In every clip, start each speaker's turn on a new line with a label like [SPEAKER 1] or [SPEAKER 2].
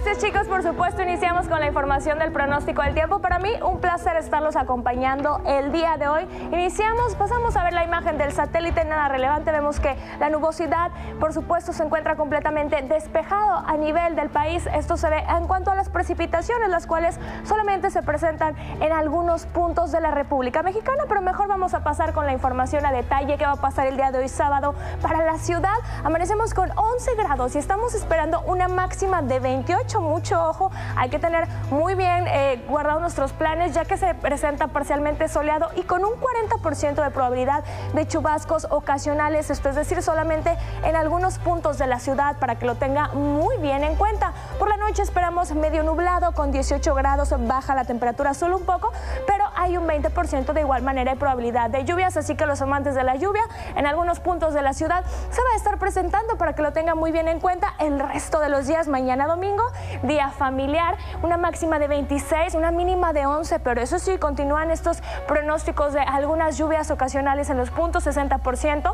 [SPEAKER 1] Gracias, chicos, por supuesto. Iniciamos con la información del pronóstico del tiempo. Para mí, un placer estarlos acompañando el día de hoy. Pasamos a ver la imagen del satélite, nada relevante. Vemos que la nubosidad, por supuesto, se encuentra completamente despejado a nivel del país. Esto se ve en cuanto a las precipitaciones, las cuales solamente se presentan en algunos puntos de la República Mexicana, pero mejor vamos a pasar con la información a detalle. ¿Qué va a pasar el día de hoy, sábado, para la ciudad? Amanecemos con 11 grados y estamos esperando una máxima de 28. Mucho ojo, hay que tener muy bien guardados nuestros planes, ya que se presenta parcialmente soleado y con un 40% de probabilidad de chubascos ocasionales, esto es decir, solamente en algunos puntos de la ciudad, para que lo tenga muy bien en cuenta. Por la noche esperamos medio nublado con 18 grados, baja la temperatura solo un poco, pero hay un 20% de igual manera de probabilidad de lluvias, así que los amantes de la lluvia en algunos puntos de la ciudad se va a estar presentando, para que lo tenga muy bien en cuenta. El resto de los días, mañana domingo, día familiar, una máxima de 26, una mínima de 11, pero eso sí, continúan estos pronósticos de algunas lluvias ocasionales en los puntos, 60%.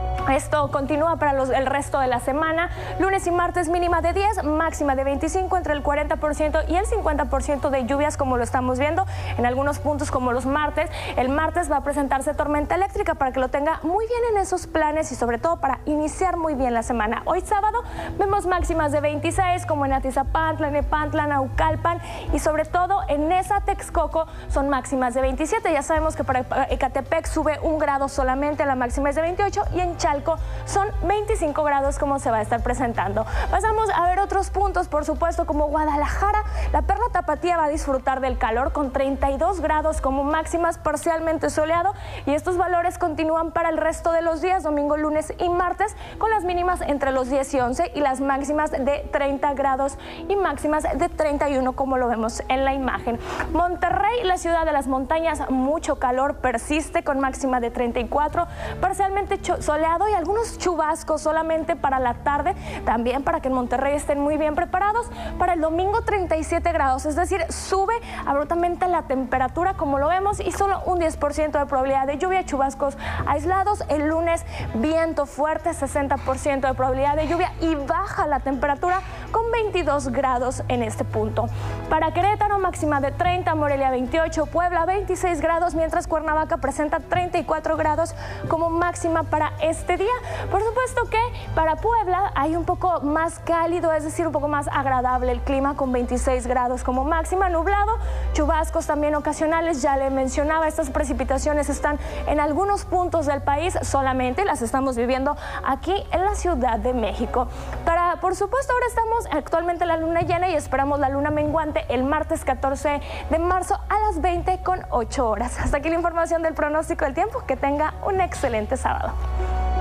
[SPEAKER 1] Esto continúa para el resto de la semana. Lunes y martes mínima de 10, máxima de 25, entre el 40% y el 50% de lluvias, como lo estamos viendo en algunos puntos como los martes. El martes va a presentarse tormenta eléctrica, para que lo tenga muy bien en esos planes y sobre todo para iniciar muy bien la semana. Hoy sábado vemos máximas de 26 como en Atizapán, Tlalnepantla, Naucalpan y sobre todo en Neza, Texcoco son máximas de 27. Ya sabemos que para Ecatepec sube un grado solamente, la máxima es de 28 y en Chalco son 25 grados como se va a estar presentando. Pasamos a ver otros puntos, por supuesto, como Guadalajara. La Perla Tapatía va a disfrutar del calor con 32 grados como máximas, parcialmente soleado, y estos valores continúan para el resto de los días, domingo, lunes y martes, con las mínimas entre los 10 y 11 y las máximas de 30 grados y máximas de 31, como lo vemos en la imagen. Monterrey, la ciudad de las montañas, mucho calor persiste con máxima de 34, parcialmente soleado y algunos chubascos solamente para la tarde, también para que en Monterrey estén muy bien preparados. Para el domingo 37 grados, es decir, sube abruptamente la temperatura como lo vemos y solo un 10% de probabilidad de lluvia, chubascos aislados. El lunes viento fuerte, 60% de probabilidad de lluvia y baja la temperatura con 22 grados en este punto. Para Querétaro máxima de 30, Morelia 28, Puebla 26 grados, mientras Cuernavaca presenta 34 grados como máxima para este día. Por supuesto que para Puebla hay un poco más cálido, es decir, un poco más agradable el clima con 26 grados como máxima, nublado, chubascos también ocasionales. Ya le mencionaba, estas precipitaciones están en algunos puntos del país, solamente las estamos viviendo aquí en la Ciudad de México. Por supuesto, ahora estamos actualmente en la luna llena y esperamos la luna menguante el martes 14 de marzo a las 20:08. Hasta aquí la información del pronóstico del tiempo. Que tenga un excelente sábado.